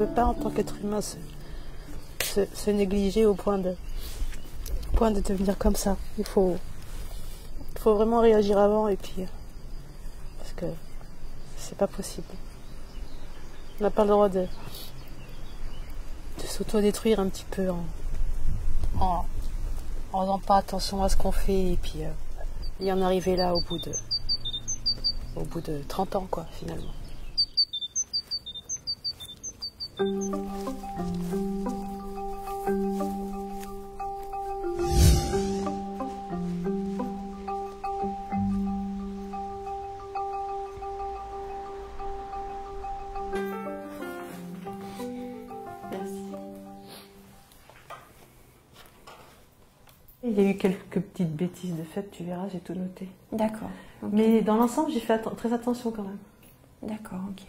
pas en tant qu'être humain se négliger au point de devenir comme ça. Il faut vraiment réagir avant et puis parce que c'est pas possible. On n'a pas le droit de s'auto-détruire un petit peu en faisant pas attention à ce qu'on fait et puis y en arriver là au bout de 30 ans quoi finalement. Il y a eu quelques petites bêtises de fait, tu verras, j'ai tout noté. D'accord. Okay. Mais dans l'ensemble, j'ai fait très attention quand même. D'accord, ok.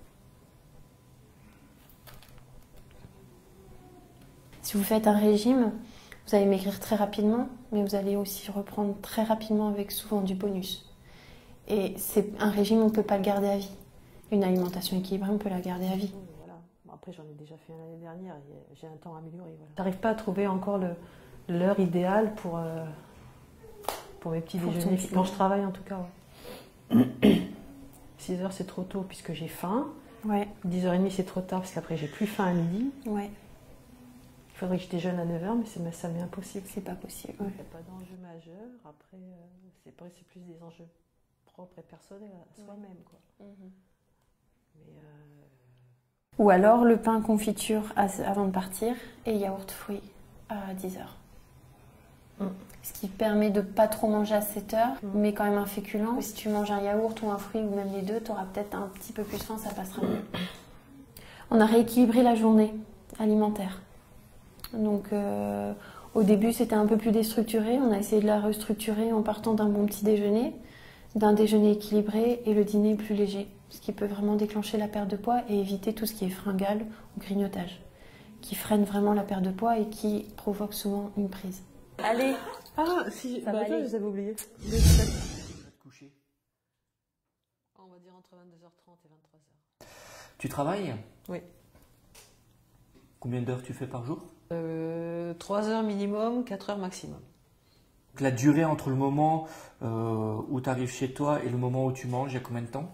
Si vous faites un régime, vous allez maigrir très rapidement, mais vous allez aussi reprendre très rapidement avec souvent du bonus. Et c'est un régime, on ne peut pas le garder à vie. Une alimentation équilibrée, on peut la garder à vie. Voilà. Bon, après, j'en ai déjà fait l'année dernière, j'ai un temps amélioré. Voilà. T'arrives pas à trouver encore l'heure idéale pour mes petits déjeuners, quand je travaille en tout cas. Ouais. 6h c'est trop tôt puisque j'ai faim. Ouais. 10h30 c'est trop tard parce qu'après j'ai plus faim à midi. Ouais. Il faudrait que je déjeune à 9h mais ça m'est impossible. C'est pas possible. Il n'y a pas d'enjeu majeur. Après c'est plus des enjeux propres et personnels à soi-même. Quoi. Mais, ou alors le pain confiture avant de partir et yaourt fruits à 10h. Ce qui permet de pas trop manger à 7h, mais quand même un féculent. Si tu manges un yaourt ou un fruit ou même les deux, tu auras peut-être un petit peu plus faim, ça passera mieux. On a rééquilibré la journée alimentaire. Donc au début c'était un peu plus déstructuré, on a essayé de la restructurer en partant d'un bon petit déjeuner, d'un déjeuner équilibré et le dîner plus léger. Ce qui peut vraiment déclencher la perte de poids et éviter tout ce qui est fringale ou grignotage, qui freine vraiment la perte de poids et qui provoque souvent une prise. Allez. Ah, si, ça va aller. Je les avais oubliés. Tu vas te coucher. On va dire entre 22h30 et 23h. Tu travailles? Oui. Combien d'heures tu fais par jour? 3 heures minimum, 4 heures maximum. Donc, la durée entre le moment où tu arrives chez toi et le moment où tu manges, il y a combien de temps?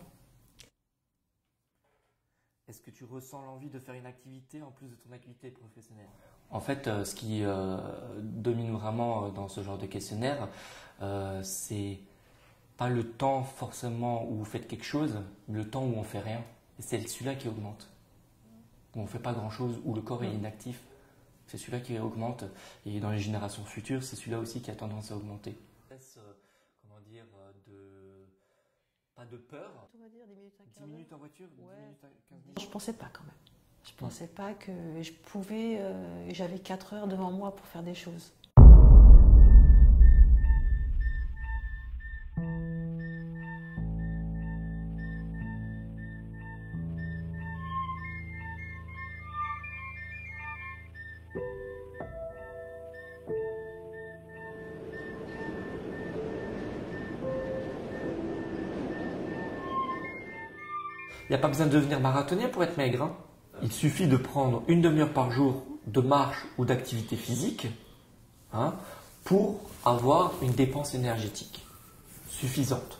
Est-ce que tu ressens l'envie de faire une activité en plus de ton activité professionnelle? En fait, ce qui domine vraiment dans ce genre de questionnaire, c'est pas le temps forcément où vous faites quelque chose, mais le temps où on fait rien. Et c'est celui-là qui augmente. Où on fait pas grand-chose, où le corps est inactif. C'est celui-là qui augmente. Et dans les générations futures, c'est celui-là aussi qui a tendance à augmenter. Comment dire, pas de peur. On va dire 10 minutes, 10 minutes en voiture, 10 minutes à 15 minutes. Je pensais pas quand même. Je pensais pas que je pouvais. J'avais 4 heures devant moi pour faire des choses. Il n'y a pas besoin de devenir marathonien pour être maigre. Hein. Il suffit de prendre une demi-heure par jour de marche ou d'activité physique pour avoir une dépense énergétique suffisante.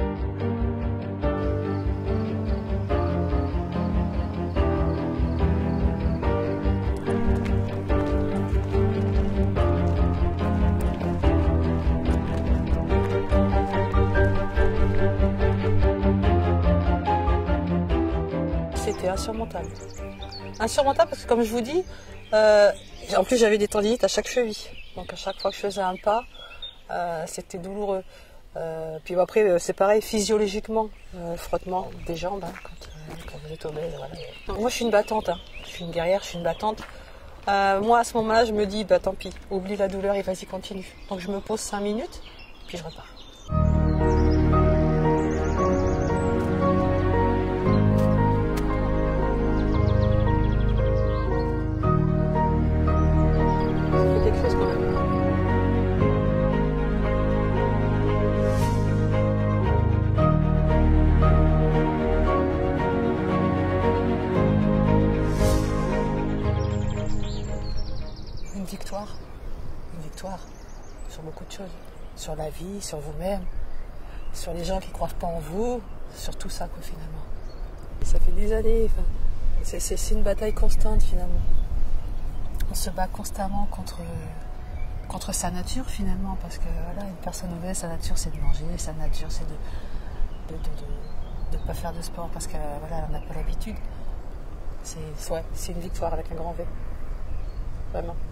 C'était insurmontable. Insurmontable parce que comme je vous dis, en plus j'avais des tendinites à chaque cheville. Donc à chaque fois que je faisais un pas, c'était douloureux. Puis après c'est pareil physiologiquement, frottement des jambes quand vous êtes obèse. Voilà. Moi je suis une battante, je suis une guerrière, je suis une battante. Moi à ce moment-là je me dis bah tant pis, oublie la douleur et vas-y continue. Donc je me pose 5 minutes, puis je repars. victoire. Une victoire sur beaucoup de choses. Sur la vie, sur vous-même, sur les gens qui ne croient pas en vous, sur tout ça, quoi, finalement. Ça fait des années, c'est une bataille constante, finalement. On se bat constamment contre sa nature, finalement, parce que voilà, une personne obèse, sa nature, c'est de manger, sa nature, c'est de ne pas faire de sport, parce qu'elle voilà, n'a pas l'habitude. C'est une victoire avec un grand V. Vraiment.